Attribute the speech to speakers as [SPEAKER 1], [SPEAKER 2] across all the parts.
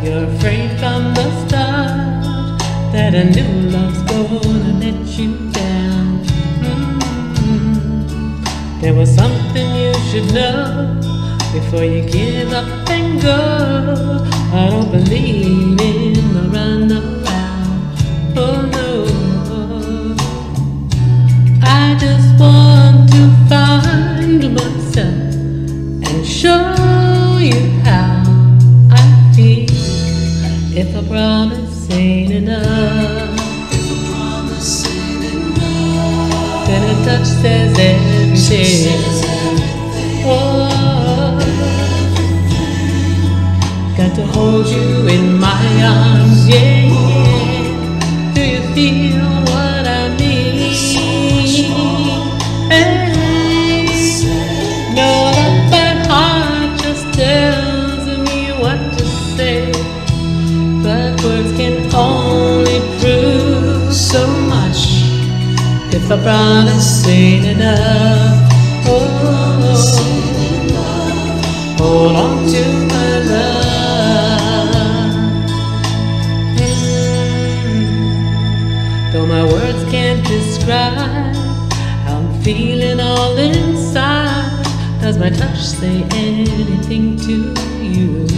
[SPEAKER 1] You're afraid from the start that a new love's gonna let you down. There was something you should know before you give up and go. I don't believe in the runaround. Oh no, I just want to find myself and show you how I feel. If a promise ain't enough, then a touch says everything. Oh, got to hold you in my arms, yeah, yeah. Do you feel what I mean? Hey, know that my heart just tells me what to say, but words can only prove so much. If a promise ain't enough, oh, hold on to my love. Though my words can't describe how I'm feeling all inside, does my touch say anything to you?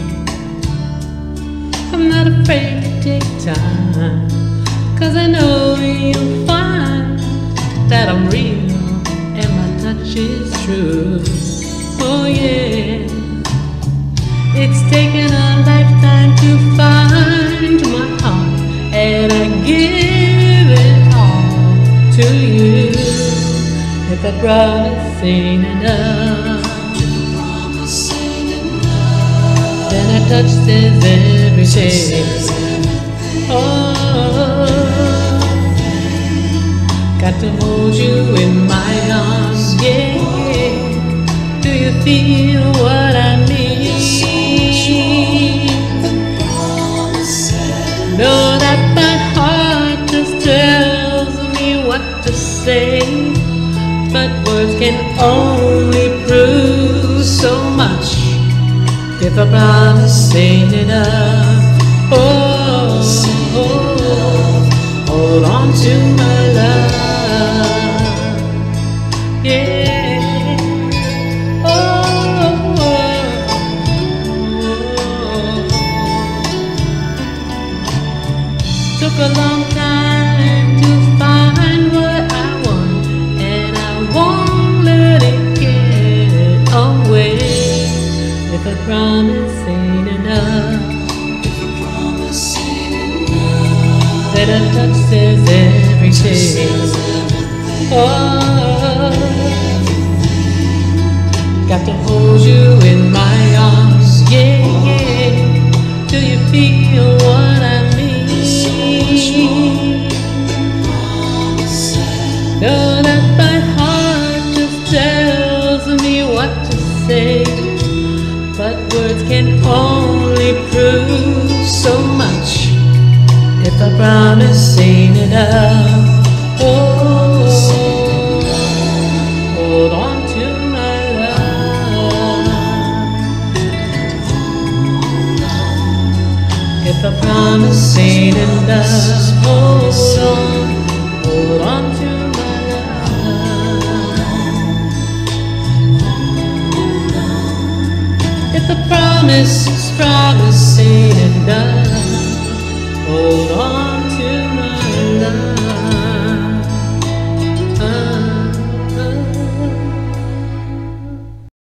[SPEAKER 1] I'm not afraid to take time, 'cause I know you'll find that I'm real and my touch is true. Oh yeah, it's taken a lifetime to find my heart, and I give it all to you. If a promise ain't enough, then a touch says everything. Oh, got to hold you in my arms, yeah, yeah. Do you feel what I mean? Know that my heart just tells me what to say, but words can only prove so much. If a promise ain't enough, oh, hold on to my love, yeah. Took a long time to find what I want, and I won't let it get away. If a promise ain't enough, then a touch says everything. Oh, got to hold you in my arms, yeah, yeah. Do you feel what I mean? Know that my heart just tells me what to say, but words can only prove so much. If a promise ain't enough, oh, hold on to my love. If a promise ain't enough, hold on to my love. If a promise ain't enough, hold on to my